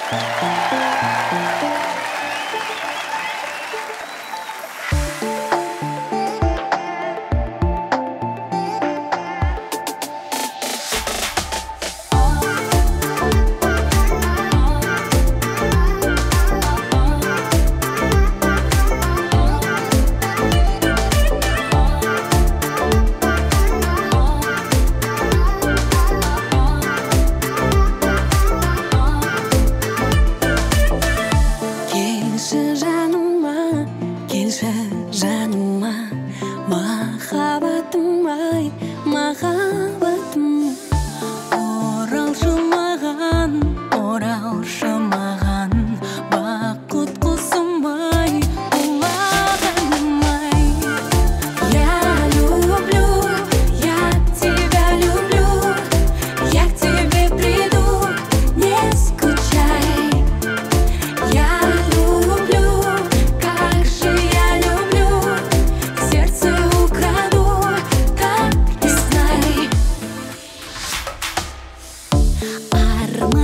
келші жаныма, махаббатым ай, махаббатым. Оралшы маған, бақыт құсым ай, ұлағаным ай. Я тебя люблю, я к тебе приду, не скучай. Я люблю, как же я люблю, сердце украду, так и знай.